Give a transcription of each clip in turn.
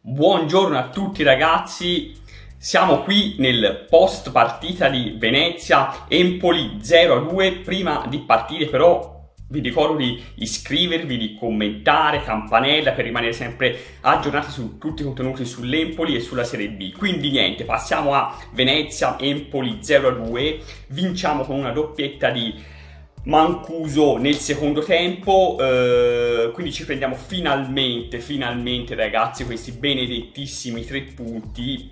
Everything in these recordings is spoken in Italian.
Buongiorno a tutti ragazzi, siamo qui nel post partita di Venezia, Empoli 0-2. Prima di partire però vi ricordo di iscrivervi, di commentare, campanella per rimanere sempre aggiornati su tutti i contenuti sull'Empoli e sulla Serie B. Quindi niente, passiamo a Venezia, Empoli 0-2, vinciamo con una doppietta di Mancuso nel secondo tempo, quindi ci prendiamo finalmente ragazzi questi benedettissimi 3 punti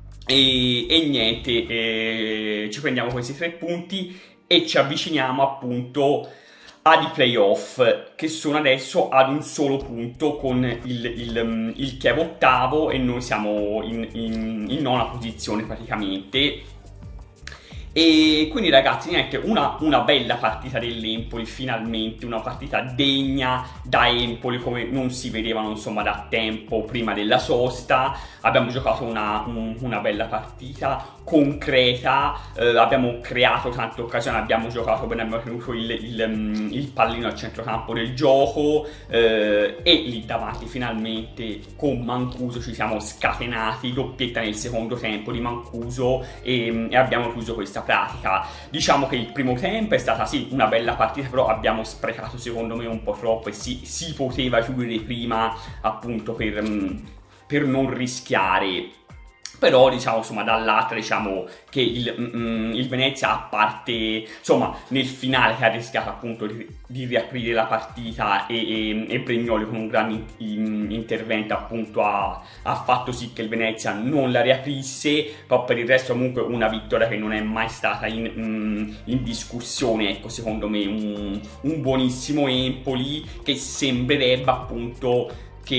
e niente, ci prendiamo questi 3 punti e ci avviciniamo appunto ai playoff, che sono adesso ad un solo punto con il Chiev ottavo e noi siamo in nona posizione praticamente. E quindi ragazzi niente, una bella partita dell'Empoli, finalmente una partita degna da Empoli come non si vedevano insomma da tempo prima della sosta. Abbiamo giocato una bella partita concreta, abbiamo creato tante occasioni, abbiamo giocato bene, abbiamo tenuto il pallino al centrocampo del gioco, e lì davanti finalmente con Mancuso ci siamo scatenati, doppietta nel secondo tempo di Mancuso e abbiamo chiuso questa pratica. Diciamo che il primo tempo è stata sì una bella partita, però abbiamo sprecato secondo me un po' troppo e si poteva chiudere prima appunto per non rischiare. Però diciamo insomma dall'altra diciamo che il Venezia, a parte insomma nel finale che ha rischiato appunto di riaprire la partita e Brignoli con un grande intervento appunto ha fatto sì che il Venezia non la riaprisse, però per il resto comunque una vittoria che non è mai stata in discussione. Ecco, secondo me un buonissimo Empoli che sembrerebbe appunto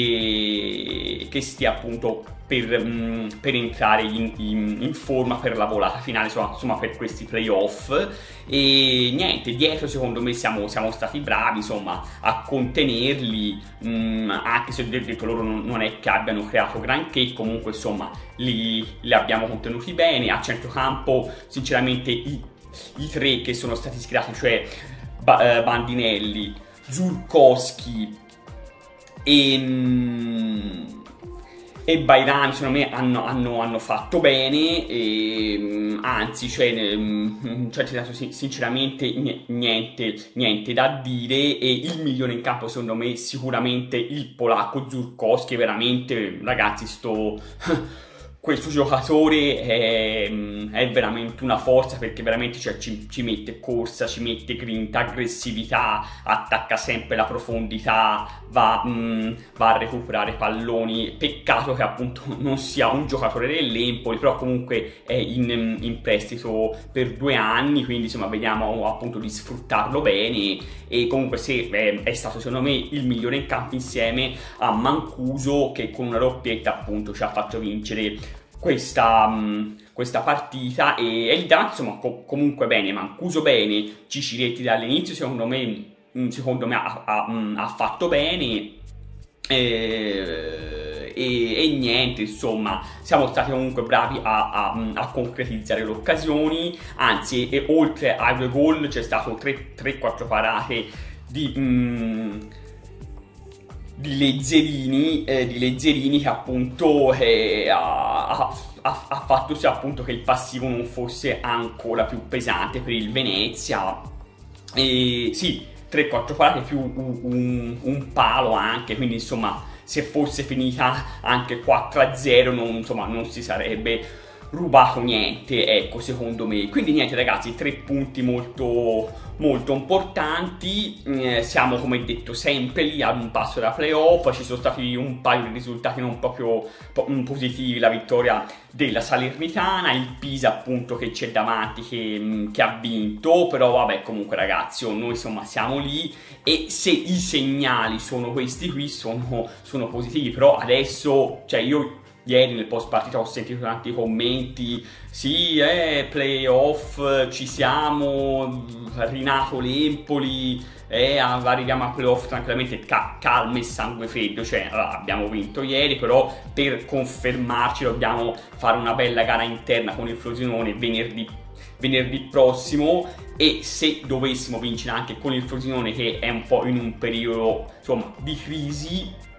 che stia appunto per entrare in forma per la volata finale, insomma per questi playoff. E niente, dietro secondo me siamo stati bravi insomma a contenerli, anche se ho detto loro non è che abbiano creato granché, comunque insomma li abbiamo contenuti bene. A centrocampo sinceramente i 3 che sono stati schierati, cioè Bandinelli, Żurkowski e Bajrami, secondo me hanno fatto bene, anzi cioè sinceramente niente da dire. E il migliore in campo secondo me sicuramente il polacco Żurkowski. Veramente ragazzi questo giocatore è veramente una forza, perché veramente cioè, ci mette corsa, ci mette grinta, aggressività, attacca sempre la profondità, va a recuperare palloni. Peccato che appunto non sia un giocatore dell'Empoli, però comunque è in prestito per 2 anni, quindi insomma vediamo appunto di sfruttarlo bene. E comunque è stato secondo me il migliore in campo insieme a Mancuso, che con una doppietta appunto ci ha fatto vincere questa partita. E il davanti insomma comunque bene, Mancuso bene, Ciciretti dall'inizio secondo me ha fatto bene, e niente insomma siamo stati comunque bravi a concretizzare le occasioni. Anzi, oltre ai 2 gol c'è stato 3-4 parate di Lezzerini che appunto ha fatto sì appunto che il passivo non fosse ancora più pesante per il Venezia. E sì, 3-4 parate più un palo anche, quindi insomma se fosse finita anche 4-0 non si sarebbe rubato niente, ecco, secondo me. Quindi niente ragazzi, 3 punti molto importanti. Siamo come detto sempre lì ad un passo da playoff. Ci sono stati un paio di risultati non proprio positivi: la vittoria della Salernitana, il Pisa appunto che c'è davanti che ha vinto. Però vabbè, comunque ragazzi noi insomma siamo lì, e se i segnali sono questi qui sono positivi. Però adesso cioè io ieri nel post partita ho sentito tanti commenti: sì, playoff, ci siamo, rinato l'Empoli, arriviamo a playoff tranquillamente, calma e sangue freddo. Cioè allora, abbiamo vinto ieri, però per confermarci dobbiamo fare una bella gara interna con il Frosinone venerdì prossimo. E se dovessimo vincere anche con il Frosinone, che è un po' in un periodo insomma di crisi,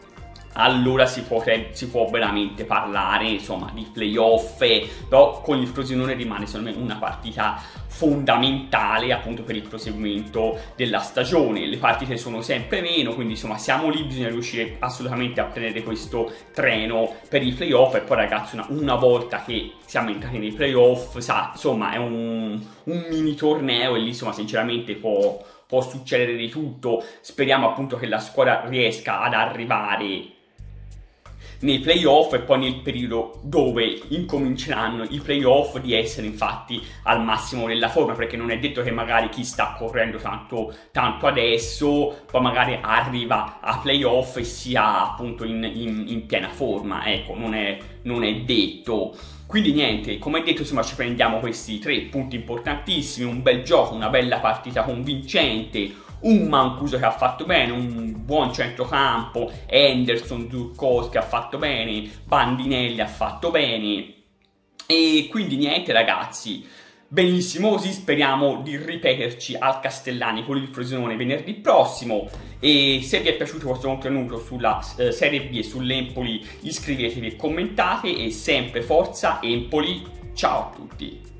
allora si può veramente parlare, insomma, di playoff, però con il Frosinone rimane secondo me una partita fondamentale appunto per il proseguimento della stagione. Le partite sono sempre meno, quindi insomma siamo lì, bisogna riuscire assolutamente a prendere questo treno per i playoff. E poi ragazzi, una volta che siamo entrati nei playoff, insomma è un mini torneo, e lì insomma sinceramente può succedere di tutto. Speriamo appunto che la squadra riesca ad arrivare nei playoff, e poi nel periodo dove incominceranno i playoff di essere infatti al massimo della forma, perché non è detto che magari chi sta correndo tanto adesso poi magari arriva a playoff e sia appunto in piena forma, ecco, non è detto. Quindi niente, come detto, insomma, ci prendiamo questi 3 punti importantissimi, un bel gioco, una bella partita convincente, un Mancuso che ha fatto bene, un buon centrocampo, Henderson, Zurkowski che ha fatto bene, Bandinelli ha fatto bene, e quindi niente ragazzi, benissimo così. Speriamo di ripeterci al Castellani con il Frosinone venerdì prossimo, e se vi è piaciuto questo contenuto sulla Serie B e sull'Empoli iscrivetevi e commentate, e sempre forza Empoli, ciao a tutti!